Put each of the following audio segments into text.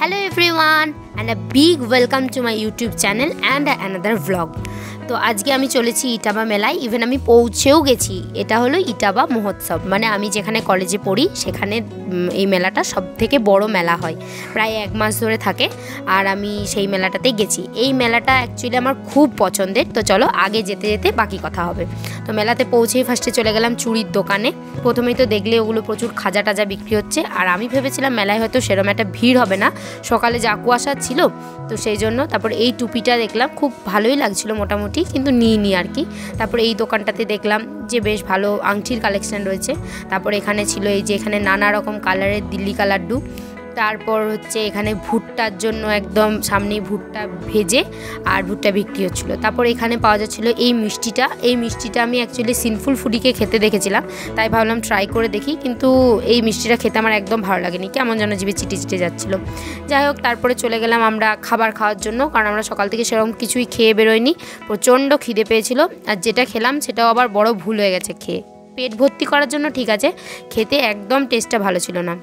Hello everyone and a big welcome to my YouTube channel and another vlog. তো আজকে আমি চলেছি ইটাবা মেলায়, ইভেন আমি পৌঁছেও গেছি। এটা হলো ইটাবা মহোৎসব, মানে আমি যেখানে কলেজে পড়ি সেখানে এই মেলাটা সবথেকে বড় মেলা হয়, প্রায় 1 মাস ধরে থাকে। আর আমি সেই মেলাটাতেই গেছি। এই মেলাটা অ্যাকচুয়ালি আমার খুব পছন্দের। তো চলো আগে যেতে যেতে বাকি কথা হবে। তো মেলাতে পৌঁছেই ফার্স্টে চলে গেলাম চুড়ির দোকানে। প্রথমেই তো দেখলে ওগুলো প্রচুর খাজা টাজা বিক্রি হচ্ছে, আর আমি ভেবেছিলাম মেলায় হয়তো সেরকম একটা ভিড় হবে না, সকালে যা কুয়াশা ছিল তো সেই জন্য। তারপর এই টুপিটা দেখলাম, খুব ভালোই লাগছিল মোটামুটি, কিন্তু নিইনি আর কি। তারপরে এই দোকানটাতে দেখলাম যে বেশ ভালো আংটির কালেকশন রয়েছে। তারপর এখানে ছিল এই যে এখানে নানা রকম কালারের দিল্লি কালাড্ডু। তারপর হচ্ছে এখানে ভুট্টার জন্য একদম সামনেই ভুট্টা ভেজে আর ভুট্টা বিক্রি হচ্ছিল। তারপর এখানে পাওয়া যাচ্ছিলো এই মিষ্টিটা আমি অ্যাকচুয়ালি সিনফুল ফুডিকে খেতে দেখেছিলাম, তাই ভাবলাম ট্রাই করে দেখি। কিন্তু এই মিষ্টিটা খেতে আমার একদম ভালো লাগেনি, কেমন যেন জিভে চিটে চিটে যাচ্ছিলো। যাই হোক, তারপরে চলে গেলাম আমরা খাবার খাওয়ার জন্য, কারণ আমরা সকাল থেকে সেরকম কিছুই খেয়ে বেরোয়নি, প্রচণ্ড খিদে পেয়েছিল। আর যেটা খেলাম সেটাও আবার বড় ভুল হয়ে গেছে খেয়ে। পেট ভর্তি করার জন্য ঠিক আছে, খেতে একদম টেস্টটা ভালো ছিল না।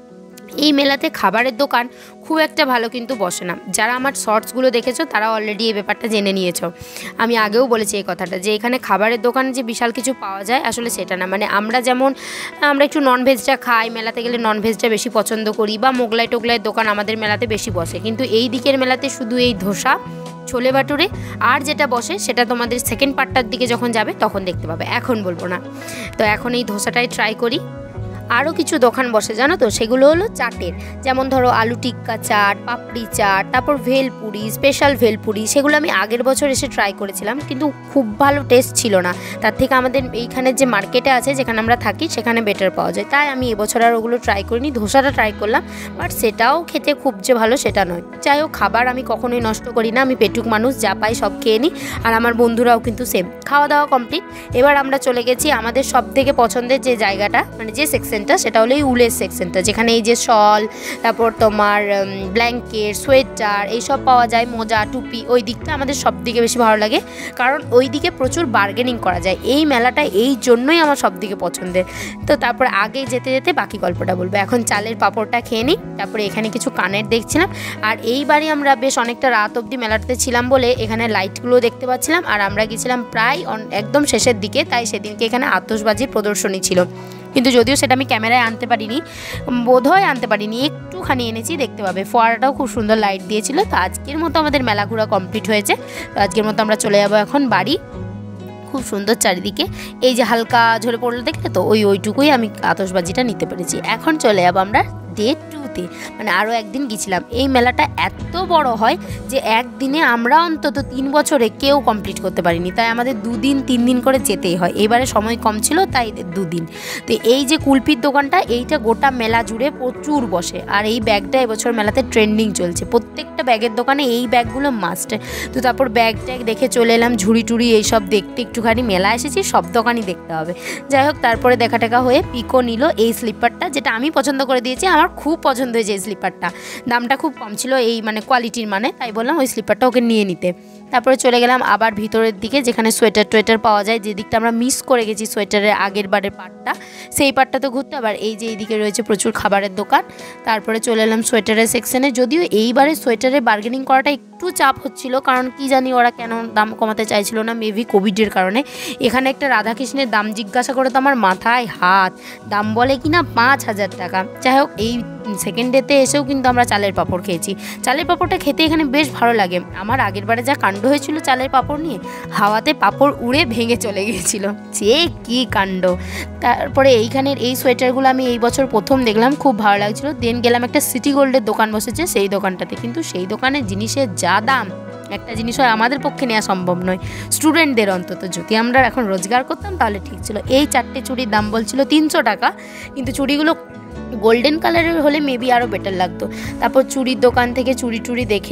এই মেলাতে খাবারের দোকান খুব একটা ভালো কিন্তু বসে না। যারা আমার শর্টসগুলো দেখেছো তারা অলরেডি এই ব্যাপারটা জেনে নিয়েছো। আমি আগেও বলেছি এই কথাটা, যে এখানে খাবারের দোকানে যে বিশাল কিছু পাওয়া যায় আসলে সেটা না। মানে আমরা একটু ননভেজটা খাই, মেলাতে গেলে ননভেজটা বেশি পছন্দ করি, বা মোগলাই টোগলাইয়ের দোকান আমাদের মেলাতে বেশি বসে। কিন্তু এই দিকের মেলাতে শুধু এই ধোসা, ছোলে ভাটুরে, আর যেটা বসে সেটা তোমাদের সেকেন্ড পার্টটার দিকে যখন যাবে তখন দেখতে পাবে, এখন বলবো না। তো এখন এই ধোসাটাই ট্রাই করি। আরও কিছু দোকান বসে জানো তো, সেগুলো হলো চাটের, যেমন ধরো আলু টিক্কা চাট, পাপড়ি চাট, তারপর ভেলপুরি, স্পেশাল ভেলপুরি। সেগুলো আমি আগের বছর এসে ট্রাই করেছিলাম, কিন্তু খুব ভালো টেস্ট ছিল না। তার থেকে আমাদের এইখানে যে মার্কেটে আছে যেখানে আমরা থাকি সেখানে বেটার পাওয়া যায়, তাই আমি এবছর আর ওগুলো ট্রাই করিনি। ধোসাটা ট্রাই করলাম, বাট সেটাও খেতে খুব যে ভালো সেটা নয়। যাই হোক, খাবার আমি কখনোই নষ্ট করি না, আমি পেটুক মানুষ, যা পাই সব খেয়ে নিই। আর আমার বন্ধুরাও কিন্তু সেম। খাওয়া দাওয়া কমপ্লিট। এবার আমরা চলে গেছি আমাদের সব থেকে পছন্দের যে জায়গাটা, মানে যে সেকশনটা, সেটা হলো এই উলের সেকশনটা, যেখানে এই যে শল, তারপর তোমার ব্ল্যাঙ্কেট, সোয়েটার এইসব পাওয়া যায়, মোজা, টুপি। ওই দিকটা আমাদের সব থেকে বেশি ভালো লাগে, কারণ ওই দিকে প্রচুর বার্গেনিং করা যায়। এই মেলাটা এই জন্যই আমার সব থেকে পছন্দের। তো তারপর আগে যেতে যেতে বাকি গল্পটা বলবো। এখন চালের পাঁপড়টা খেয়ে নিই। তারপরে এখানে কিছু কানের দেখছিলাম। আর এইবারই আমরা বেশ অনেকটা রাত অবধি মেলাটাতে ছিলাম বলে এখানে লাইটগুলো দেখতে পাচ্ছিলাম। আর আমরা গেছিলাম প্রায় একদম শেষের দিকে, তাই সেদিনকে এখানে আতশবাজির প্রদর্শনী ছিল। কিন্তু যদিও সেটা আমি ক্যামেরায় আনতে পারিনি, বোধহয় আনতে পারিনি, একটুখানি এনেছি, দেখতে পাবে। ফোয়ারাটাও খুব সুন্দর লাইট দিয়েছিল। তো আজকের মতো আমাদের মেলা ঘোরা কমপ্লিট হয়েছে। তো আজকের মতো আমরা চলে যাবো এখন বাড়ি। খুব সুন্দর চারিদিকে, এই যে হালকা ঝরে পড়লো দেখলে তো, ওইটুকুই আমি আতশবাজিটা নিতে পেরেছি। এখন চলে যাবো আমরা ডে 2তে, মানে আরও একদিন গেছিলাম। এই মেলাটা এত বড় হয় যে একদিনে আমরা অন্তত 3 বছরে কেউ কমপ্লিট করতে পারিনি, তাই আমাদের 2 দিন 3 দিন করে যেতেই হয়। এবারে সময় কম ছিল তাই 2 দিন। তো এই যে কুলপির দোকানটা, এইটা গোটা মেলা জুড়ে প্রচুর বসে। আর এই ব্যাগটা এবছর মেলাতে ট্রেন্ডিং চলছে, প্রত্যেকটা ব্যাগের দোকানে এই ব্যাগগুলো মাস্ট। তো তারপর ব্যাগ ট্যাগ দেখে চলে এলাম, ঝুড়ি টুড়ি এইসব দেখতে। একটুখানি মেলা এসেছি, সব দোকানই দেখতে হবে। যাই হোক, তারপরে দেখা টেকা হয়ে পিকো নিল এই স্লিপারটা, যেটা আমি পছন্দ করে দিয়েছি। আমার খুব পছন্দ হয়েছে এই স্লিপারটা, দামটা খুব কম ছিল এই মানে কোয়ালিটির, মানে তাই বললাম ওই স্লিপারটা ওকে নিয়ে নিতে। তারপরে চলে গেলাম আবার ভিতরের দিকে, যেখানে সোয়েটার টোয়েটার পাওয়া যায়। যে দিকটা আমরা মিস করে গেছি সোয়েটারের আগের বারের পার্টটা, সেই পার্টটা তো ঘুরতে। আবার এই যে এইদিকে রয়েছে প্রচুর খাবারের দোকান। তারপরে চলে এলাম সোয়েটারের সেকশনে। যদিও এইবারে সোয়েটারে বার্গেনিং করাটা একটু চাপ হচ্ছিল, কারণ কি জানি ওরা কেন দাম কমাতে চাইছিল না, মেবি কোভিডের কারণে। এখানে একটা রাধাকৃষ্ণের দাম জিজ্ঞাসা করে তো আমার মাথায় হাত, দাম বলে কি না 5,000 টাকা। যাই হোক, এই সেকেন্ড ডেতে এসেও কিন্তু আমরা চালের পাঁপড় খেয়েছি। চালের পাঁপড়টা খেতে এখানে বেশ ভালো লাগে। আমার আগের বারে যা কাণ্ড হয়েছিল চালের পাঁপড় নিয়ে, হাওয়াতে পাঁপড় উড়ে ভেঙে চলে গিয়েছিল, সে কি কাণ্ড। তারপরে এইখানের এই সোয়েটারগুলো আমি এই বছর প্রথম দেখলাম, খুব ভালো লাগছিলো। দেন গেলাম একটা সিটি গোল্ডের দোকান বসেছে, সেই দোকানটাতে। কিন্তু সেই দোকানের জিনিসের যা দাম, একটা জিনিস হয় আমাদের পক্ষে নেওয়া সম্ভব নয়, স্টুডেন্টদের অন্তত। যদি আমরা এখন রোজগার করতাম তাহলে ঠিক ছিল। এই 4টে চুড়ির দাম বলছিল 300 টাকা, কিন্তু চুড়িগুলো গোল্ডেন কালারের হলে মেবি আরও বেটার লাগতো। তারপর চুড়ির দোকান থেকে চুড়ি টুড়ি দেখে নিয়ে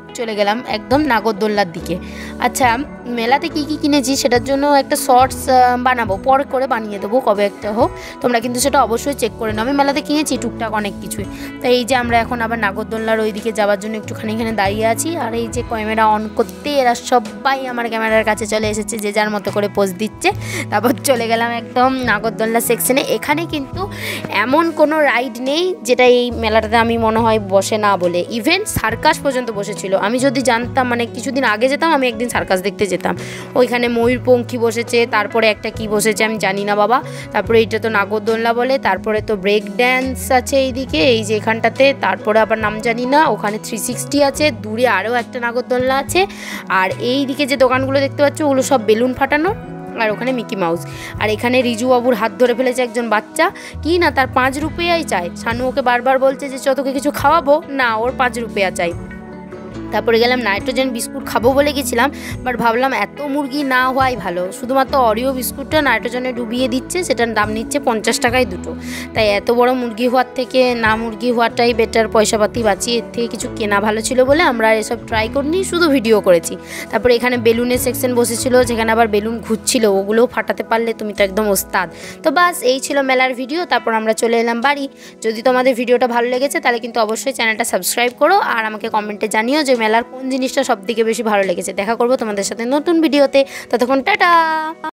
চলে গেলাম একদম নাগরদোল্লার দিকে। আচ্ছা, মেলাতে কি কি কিনেছি সেটার জন্য একটা শর্টস বানাবো, পরে করে বানিয়ে দেবো, কবে একটা হোক, তোমরা কিন্তু সেটা অবশ্যই চেক করে নাও। আমি মেলাতে কিনেছি টুকটাক অনেক কিছুই। তাই এই যে আমরা এখন আবার নাগরদোল্লার ওই দিকে যাওয়ার জন্য একটুখানি এখানে দাঁড়িয়ে আছি। আর এই যে ক্যামেরা অন করতে এরা সবাই আমার ক্যামেরার কাছে চলে এসেছে, যে যার মতো করে পোজ দিচ্ছে। তারপর চলে গেলাম একদম নাগরদোল্লা সেকশনে। এখানে কিন্তু এমন কোনো রাইড নেই যেটা এই মেলাটাতে আমি মনে হয় বসে না বলে, ইভেন সার্কাস পর্যন্ত বসেছিল। আমি যদি জানতাম, মানে কিছুদিন আগে যেতাম, আমি একদিন সার্কাস দেখতে যেতাম। ওইখানে ময়ূরপঙ্খী বসেছে, তারপরে একটা কি বসেছে আমি জানি না বাবা, তারপরে এইটা তো নাগরদোল্লা বলে, তারপরে তো ব্রেক ড্যান্স আছে এইদিকে, এই যে এখানটাতে, তারপরে আবার নাম জানি না, ওখানে 360 আছে, দূরে আরও একটা নাগরদোল্লা আছে। আর এই দিকে যে দোকানগুলো দেখতে পাচ্ছ ওগুলো সব বেলুন ফাটানো, আর ওখানে মিকি মাউস। আর এখানে রিজুবাবুর হাত ধরে ফেলেছে একজন বাচ্চা, কি না তার 5 রুপিয়াই চায়। শানু ওকে বারবার বলছে যে তোকে কিছু খাওয়াবো না, ওর 5 রুপিয়া চাই। তারপরে গেলাম নাইট্রোজেন বিস্কুট খাবো বলে গেছিলাম, বাট ভাবলাম এত মুরগি না হওয়াই ভালো। শুধুমাত্র অরিও বিস্কুটটা নাইট্রোজেনে ডুবিয়ে দিচ্ছে, সেটার দাম নিচ্ছে 50 টাকায় দুটো। তাই এত বড় মুরগি হওয়ার থেকে না মুরগি হওয়াটাই বেটার, পয়সাপাতি বাঁচিয়ে এর থেকে কিছু কেনা ভালো ছিল বলে আমরা এসব ট্রাই করিনি, শুধু ভিডিও করেছি। তারপরে এখানে বেলুনের সেকশন বসেছিল, যেখানে আবার বেলুন ঘুরছিল, ওগুলোও ফাটাতে পারলে তুমি তো একদম ওস্তাদ। তো বাস এই ছিল মেলার ভিডিও। তারপর আমরা চলে এলাম বাড়ি। যদি তোমাদের ভিডিওটা ভালো লেগেছে তাহলে কিন্তু অবশ্যই চ্যানেলটা সাবস্ক্রাইব করো, আর আমাকে কমেন্টে জানিও যে মেলার কোন জিনিসটা সবথেকে বেশি ভালো লেগেছে। দেখা করবো তোমাদের সাথে নতুন ভিডিওতে, ততক্ষণ টাটা।